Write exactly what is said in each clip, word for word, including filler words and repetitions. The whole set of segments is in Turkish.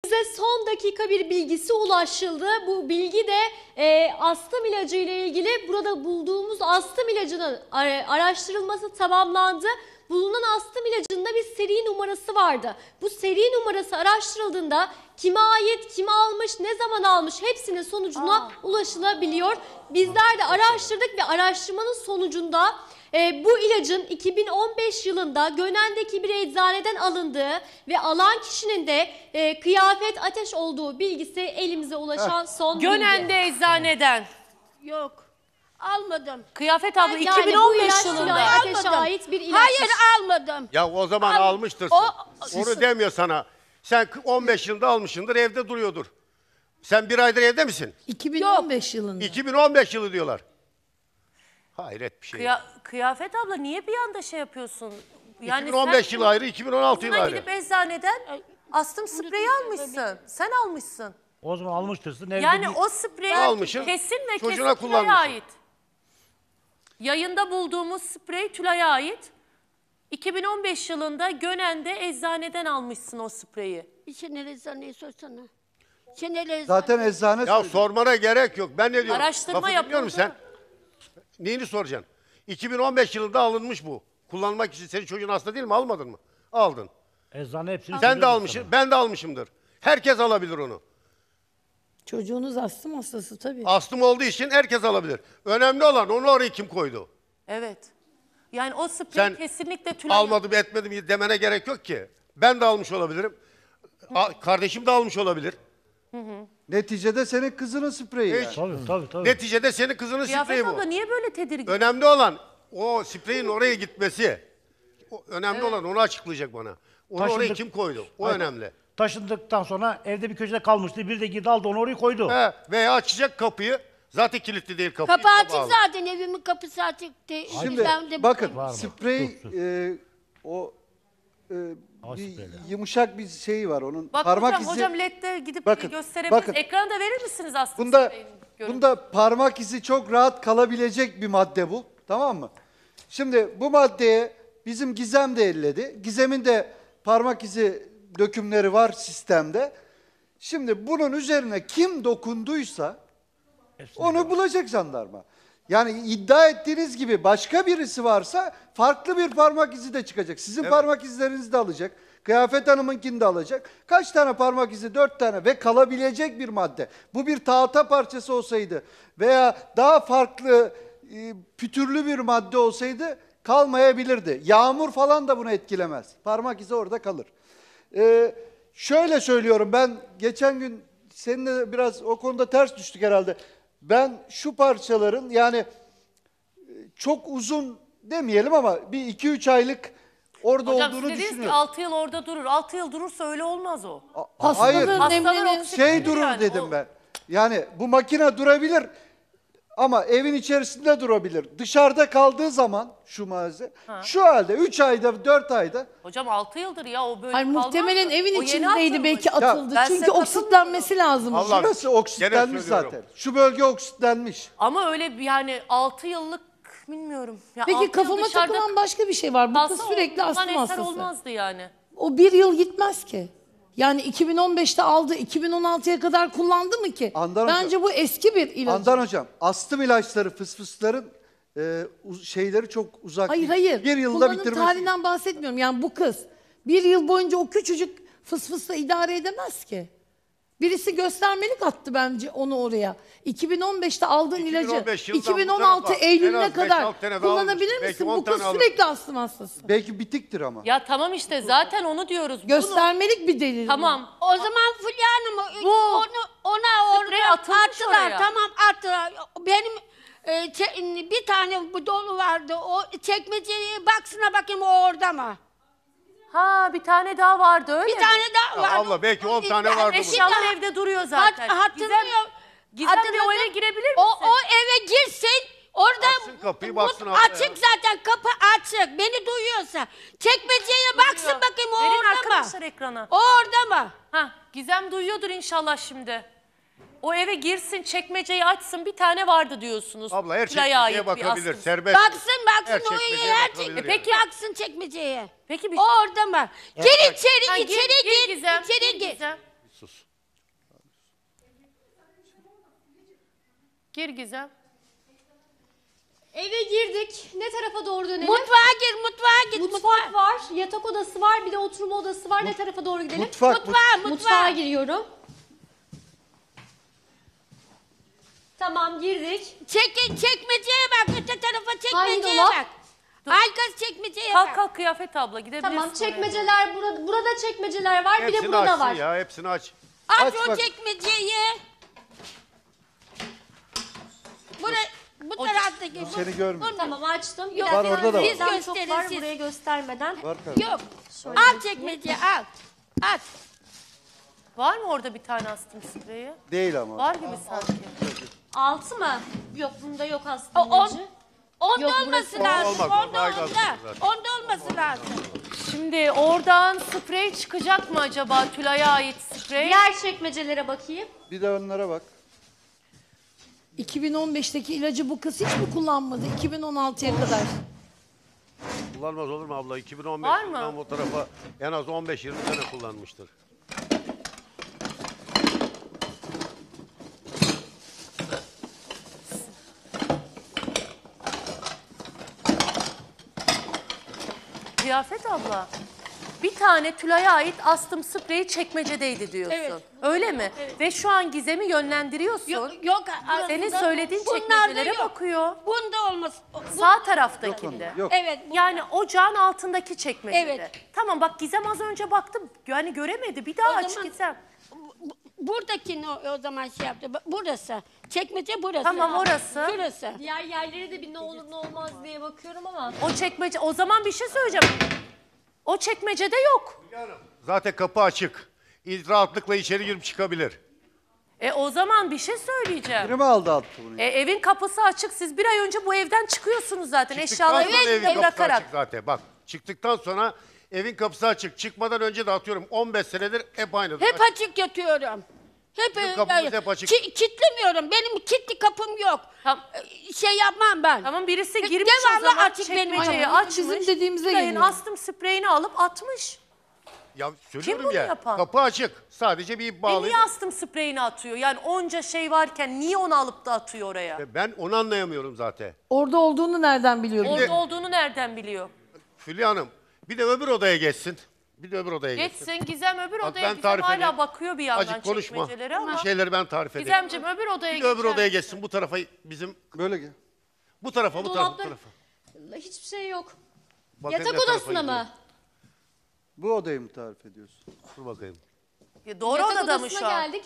Bize son dakika bir bilgisi ulaşıldı. Bu bilgi de e, astım ilacı ile ilgili burada bulduğumuz astım ilacının araştırılması tamamlandı. Bulunan astım ilacında bir seri numarası vardı. Bu seri numarası araştırıldığında kime ait, kim almış, ne zaman almış hepsinin sonucuna Aa. ulaşılabiliyor. Bizler de araştırdık ve araştırmanın sonucunda e, bu ilacın iki bin on beş yılında Gönen'deki bir eczaneden alındığı ve alan kişinin de e, Kıyafet Ateş olduğu bilgisi elimize ulaşan Heh. son Gönen'de bilgi. eczaneden. Yok. Almadım. Kıyafet abla yani iki bin on beş yılında almadım. ait bir ilaç. Hayır almadım. Ya o zaman Al, almıştırsın. O, Onu demiyor sana. Sen on beş yılında almışsındır, evde duruyordur. Sen bir aydır evde misin? iki bin on beş yılında. iki bin on beş yılı diyorlar. Hayret bir şey. Kıya Kıyafet abla niye bir anda şey yapıyorsun? Yani iki bin on beş sen, yılı ayrı, iki bin on altı yılı ayrı. gidip eczaneden astım spreyi almışsın. Sen almışsın. O zaman almıştırsın. Yani bir... o sprey Almışım, kesin ve çocuğuna kesin Tülay'a kullanmışım. ait. Yayında bulduğumuz sprey Tülay'a ait. iki bin on beş yılında Gönen'de eczaneden almışsın o spreyi. İçine eczaneyi sorsana. İçine eczane. Zaten eczane Ya söylüyor. sormana gerek yok. Ben ne diyorum? Araştırma Lafı dinliyor musun yapıldı. sen? Neyini soracaksın? iki bin on beş yılında alınmış bu. Kullanmak için senin çocuğun hasta değil mi? Almadın mı? Aldın. Eczane hepsini Sen de söylüyor almışsın, sana. ben de almışımdır. Herkes alabilir onu. Çocuğunuz astım hastası tabii. Astım olduğu için herkes alabilir. Önemli olan onu oraya kim koydu? Evet. Yani o sprey Sen kesinlikle Tülay'a... almadım etmedim demene gerek yok ki. Ben de almış olabilirim. A- kardeşim de almış olabilir. Hı hı. Neticede senin kızının spreyi yani. Tabii tabii tabii. Neticede senin kızının Kıyafet spreyi bu. abla niye böyle tedirgin? Önemli olan o spreyin oraya gitmesi. O, önemli evet. olan onu açıklayacak bana. Onu Taşındık. oraya kim koydu? O Hayır. önemli. Taşındıktan sonra evde bir köşede kalmıştı. Bir de girdi aldı onu oraya koydu. He, veya açacak kapıyı. Zaten kilitli değil kapı. Kapı açık zaten, evimin kapısı açık değil. Şimdi de bakın Var mı? sprey Dur, e, o e, Hava bir spreyleri. yumuşak bir şeyi var onun. Bak parmak hocam, izi. hocam ledde gidip Bakın, gösterebiliriz. bakın. Ekrana da verir misiniz aslında? Bunda bunda parmak izi çok rahat kalabilecek bir madde bu. Tamam mı? Şimdi bu maddeye bizim Gizem de elledi. Gizem'in de parmak izi dökümleri var sistemde. Şimdi bunun üzerine kim dokunduysa Hepsini onu yapar. bulacak jandarma. Yani iddia ettiğiniz gibi başka birisi varsa farklı bir parmak izi de çıkacak. Sizin Evet. parmak izlerinizi de alacak. Kıyafet Hanım'ınkini de alacak. Kaç tane parmak izi? Dört tane ve kalabilecek bir madde. Bu bir tahta parçası olsaydı veya daha farklı e, pütürlü bir madde olsaydı kalmayabilirdi. Yağmur falan da bunu etkilemez. Parmak izi orada kalır. Ee, şöyle söylüyorum, ben geçen gün seninle biraz o konuda ters düştük herhalde. Ben şu parçaların yani çok uzun demeyelim ama bir iki üç aylık orada Hocam olduğunu siz dediniz ki düşünüyorum. altı yıl orada durur. altı yıl durursa öyle olmaz o. A- Hayır, Hastalığın Hastalar nemlenir. oksijen şey verir durur yani, dedim o- ben. Yani bu makine durabilir ama evin içerisinde durabilir. Dışarıda kaldığı zaman şu malzeme Ha. şu halde üç ayda dört ayda Hocam altı yıldır ya o böyle Hayır, kalmaz muhtemelen mı? evin O yeni içindeydi atılmış. belki atıldı. ben size Çünkü oksitlenmesi lazım. Allah- şurası Gene oksitlenmiş söylüyorum. zaten. Şu bölge oksitlenmiş. Ama öyle bir yani altı yıllık bilmiyorum. Ya altı Peki yıl kafama dışarıda takılan başka bir şey var. Bu kalsa kız sürekli ondan astım eser hastası. olmazdı yani. O bir yıl gitmez ki. Yani iki bin on beşte aldı, iki bin on altıya kadar kullandı mı ki? Handan Bence hocam. bu eski bir ilaç. Handan hocam, astım ilaçları, fısfısların e, uz- şeyleri çok uzak Hayır değil. hayır. Bir yılda Kullanım bitirmesi. tarihinden bahsetmiyorum. Yani bu kız bir yıl boyunca o küçücük fısfısla idare edemez ki. Birisi göstermelik attı bence onu oraya. iki bin on beşte aldığın iki bin on ilacı beş yıldan iki bin bu on altı tarafa en Eylül'üne az beş kadar altı tane daha kullanabilir almış. Belki misin? on Bu kız tane alır. sürekli astım hastası. Belki bitiktir ama. Ya tamam işte zaten onu diyoruz. Bunu- Göstermelik bir delil. bu. Tamam. O zaman Fulya Hanım Bu onu, ona sprey orada atılmış attılar. oraya. Tamam attılar. Benim e, çe- bir tane bu dolu vardı. O çekmeceye baksana bakayım o orada mı? Ha bir tane daha vardı öyle Bir mi? tane daha Ya vardı. abla, belki on Bir tane tane- vardı bir Eşyalar tane- evde duruyor Hat, zaten. hatırlıyor. Gizem, Gizem de o Hatırladım. eve girebilir O, misin? o eve girsin. Orada Açsın kapıyı, bu- baksın abla açık ya. zaten, kapı açık. Beni duyuyorsa. Çekmeceye baksın bakayım o Verin orada mı? arkadaşlar ekrana. O orada mı? Ha, Gizem duyuyordur inşallah şimdi. O eve girsin, çekmeceyi açsın, bir tane vardı diyorsunuz. Abla her Tülay'a ait çekmeceye bir bakabilir. askı. Serbest. Baksın baksın Her o çekmeceye her bakabilir çek- yani. Peki baksın çekmeceye. Peki bir O orada mı? Gir içeri, Ha, içeri gir, Gizem, içeri gir gir. Gizem. Sus. Gir Gizem. Eve girdik. Ne tarafa doğru dönelim? Mutfağa gir, mutfağa git. Mutfak var, yatak odası var, bir de oturma odası var. Ne tarafa doğru gidelim? Mutfak, Mutfağa, mutfağa. Mutfağa giriyorum. Tamam, girdik. Çek, çekmeceye bak, öte tarafa Hangi çekmeceye dolap? bak. Arkası çekmeceye Kalk bak. kalk kıyafet abla gidebilirsin. Tamam, oraya. çekmeceler burada. Burada çekmeceler var, bir de Hepsini burada açsın var. ya, hepsini aç. Aç, Aç o bak. çekmeceyi. Buraya, bu taraftaki. bu- Seni görmüyor. bu- Tamam, açtım. Yok, Var, orada da var. siz Bizden çok gösterin, var, siz. buraya göstermeden. Var tabii. Yok. Al çekmeceyi, al. Aç. Var mı orada bir tane astım spreyi? Değil ama. Var gibi sanki. Altı mı? Yok, bunda yok O, aslında. on, onda Yok, olması burası- lazım. Olmaz, Onda, olmaz, onda. zaten. Onda olması lazım. Şimdi oradan sprey çıkacak mı acaba Tülay'a ait sprey? Diğer çekmecelere bakayım. Bir de onlara bak. iki bin on beşteki ilacı bu kız hiç mi kullanmadı? iki bin on altıya kadar. Kullanmaz olur mu abla? iki bin on beş Var mı? yılından bu tarafa en az on beş yirmi sene kullanmıştır. Kıyafet abla. Bir tane Tülay'a ait astım spreyi çekmecedeydi diyorsun. Evet. Öyle mi? Ve şu an Gizem'i yönlendiriyorsun. Yok, yok. Senin aslında söylediğin bunlarda çekmecelere yok. bakıyor. Bunda olması. Bu- Sağ taraftakinde. Yok. Evet. bu- Yani ocağın altındaki çekmecede. Evet. Tamam bak Gizem az önce baktım. Yani göremedi. Bir daha O aç zaman- Gizem. bu- buradakini o, o zaman şey yaptı. Bak, burası. Çekmece burası. Tamam, orası. Şurası. Diğer yerlere de bir ne olur ne olmaz diye bakıyorum ama. O çekmece, o zaman bir şey söyleyeceğim. O çekmecede yok. Zaten kapı açık. Rahatlıkla içeri girip çıkabilir. E o zaman bir şey söyleyeceğim. Biri mi aldı attı bunu? E, evin kapısı açık. Siz bir ay önce bu evden çıkıyorsunuz zaten. Çıktıktan Eşyaları sonra evin kapısı bırakarak. açık zaten. Bak çıktıktan sonra evin kapısı açık. Çıkmadan önce de atıyorum on beş senedir hep aynı. Hep açık yatıyorum. Hep, Bizim e, kapımız yani, hep açık. ki- kitlemiyorum. Benim kilitli kapım yok. Tamam. E, Şey yapmam ben. Tamam birisi De- girmiş o devamlı zaman açık benim çekmeceyi kapım. açmış. Bizim dediğimize Tülay'ın geliyor. astım spreyini alıp atmış. Ya söylüyorum bunu ya. yapan? Kapı açık. Sadece bir ip E bağlı. niye astım spreyini atıyor? Yani onca şey varken niye onu alıp da atıyor oraya? Ben onu anlayamıyorum zaten. Orada olduğunu nereden biliyorum? Orada olduğunu nereden biliyor? Hülya Hanım bir de öbür odaya geçsin. Bir de öbür odaya geçsin. Geçsin Gizem öbür Bak odaya. ben Gizem tarif hala edeyim. bakıyor bir yandan Azıcık konuşma. çekmecelere ama. Bir şeyleri ben tarif edeyim. Gizemciğim öbür odaya Bir de öbür geçer odaya misin? geçsin. Bu tarafa bizim Böyle gel. bu tarafa bu tarafa bu Dolaplar- tarafa. Hiçbir şey yok. Bakayım Yatak ne tarafa odasına gidiyor. mı? Bu odayı mı tarif ediyorsun? Dur bakayım. Ya doğru Yatak odada mı odasına şu an? geldik.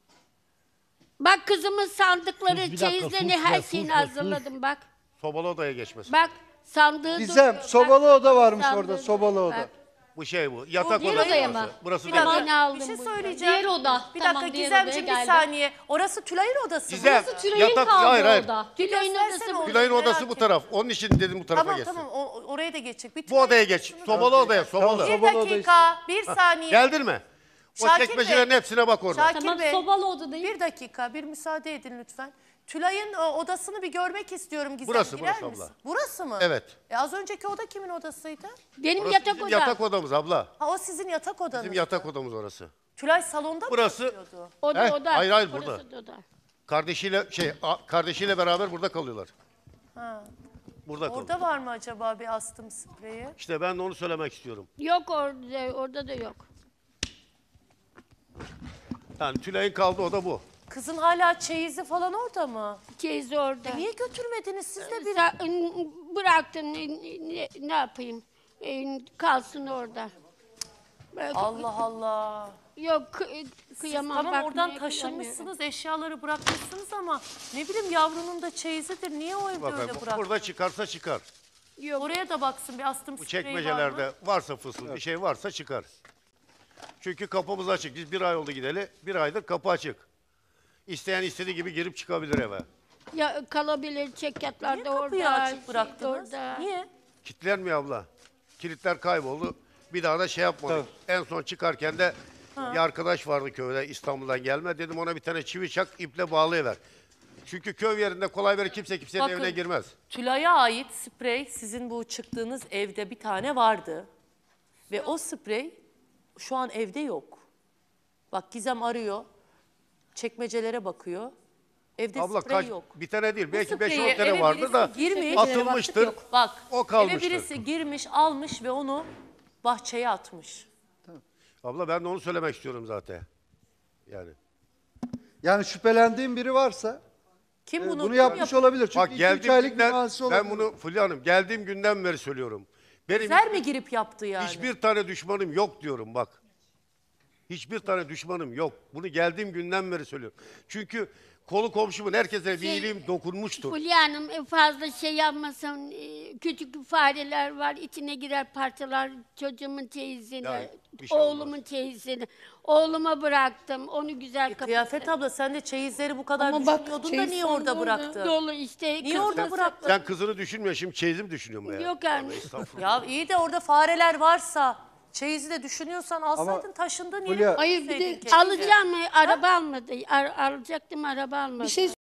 Bak kızımın sandıkları, Sus bir dakika, çeyizlerini, sus her ya, şeyini sus ya, sus. hazırladım bak. Sobalı odaya geçmesin. Bak sandığı Gizem, duruyor. sobalı Bak, oda varmış sandığı orada, duruyor. sobalı oda. Bak. Bu şey bu. Yatak diğer odası. odaya burası. mı? Burası Bir değil. dakika, Yine aldım bir şey buradan. söyleyeceğim. Diğer oda. Bir Tamam, dakika diğer Gizemciğim odaya bir geldim. saniye. Orası Tülay'ın odası. Gizem, burası. Tülay'ın yatak, kaldı hayır hayır. orada. Tülay'ın Göstersene odası. o- Gülay'ın merak odası bu ettim. taraf. Onun için dedim bu tarafa Tamam geçsin. tamam o- oraya da geçecek. Bir Bu odaya geç. Şunu- Sobalı odaya, sobalı. Tamam, Bir sobalı odayı- dakika, bir saniye. Geldin mi? O Şakir çekmecelerin Bey. hepsine bak orada. Şakir Tamam, Bey, sobalı odadayım. bir dakika, bir müsaade edin lütfen. Tülay'ın o, odasını bir görmek istiyorum Gizem. Burası, girer burası misin? abla. Burası mı? Evet. E az önceki oda kimin odasıydı? Benim Burası yatak bizim odam. yatak odamız abla. Ha o sizin yatak odanız. Bizim yatak odamız orası. Tülay salonda Burası- mı yatıyordu? Oda He? oda. Hayır, hayır, Orası burada. da oda. Kardeşiyle şey a- kardeşiyle beraber burada kalıyorlar. Ha. Burada kalıyor. Orada var mı acaba bir astım spreyi? İşte ben de onu söylemek istiyorum. Yok orada, orada da yok. Yani Tülay'ın kaldığı oda bu. Kızın hala çeyizi falan orada mı? Çeyizi orada. E niye götürmediniz siz de bir... Sa- bıraktın ne, ne, ne yapayım? E, kalsın orada. Bak, Allah Allah. Yok kı- Siz kıyamam. tamam bakmaya oradan kıyamıyorum. taşınmışsınız, eşyaları bırakmışsınız ama ne bileyim yavrunun da çeyizidir. Niye o evde Bakın öyle bu- bıraktın? burada çıkarsa çıkar. Yok. Oraya da baksın bir astım Bu spreyi var mı? çekmecelerde varsa fısıl bir şey varsa çıkar. Çünkü kapımız açık. Biz bir ay oldu gideli. Bir aydır kapı açık. İsteyen istediği gibi girip çıkabilir eve. Ya kalabilir çekyatlar Niye da kapıyı orada. açık bıraktınız? Orada. Niye? Kilitlenmiyor abla. Kilitler kayboldu. Bir daha da şey yapmadık. En son çıkarken de bir arkadaş vardı köyde İstanbul'dan gelme. Dedim ona bir tane çivi çak iple bağlayıver. Çünkü köy yerinde kolay böyle kimse kimsenin Bakın. evine girmez. Tülay'a ait sprey sizin bu çıktığınız evde bir tane vardı. Ve o sprey şu an evde yok. Bak Gizem arıyor. Çekmecelere bakıyor. Evde Abla sprey kaç, yok. bir tane değil. Belki beş Spreyi on tane eve vardı birisi da girmiş. atılmıştır. Bak O eve kalmıştır. birisi girmiş almış ve onu bahçeye atmış. Abla ben de onu söylemek istiyorum zaten. Yani. Yani şüphelendiğim biri varsa Kim e, bunu, bunu kim yapmış yapıyor? olabilir. Çünkü Bak iki üç geldiğim aylık bir günden, mahallesi ben olabilir. bunu Fulya Hanım geldiğim günden beri söylüyorum. Benim Zer mi girip yaptı yani? hiçbir tane düşmanım yok diyorum bak. Hiçbir tane düşmanım yok. Bunu geldiğim günden beri söylüyorum. Çünkü kolu komşumun herkese bir Şey, iyiliğim dokunmuştur. Fulya Hanım e, fazla şey yapmasın. e, Küçük fareler var. içine girer parçalar çocuğumun teyzini, Yani bir şey oğlumun olmaz. teyzini. Oğluma bıraktım. Onu güzel kapattım. Kıyafet abla sen de çeyizleri bu kadar Ama bak, düşünüyordun da çeyiz niye sandı orada orada. bıraktın? Dolu işte. Niye orada kızması- bıraktın? Sen kızını düşünmüyor şimdi çeyizim düşünüyorum ya. Yok yani. Ya iyi de orada fareler varsa çeyizi de düşünüyorsan alsaydın taşındın yere. Fulya- Hayır, bir de gitseydin keşke. Alacağım mı? Araba almadı. Ar- alacaktım araba almadı. Bir şey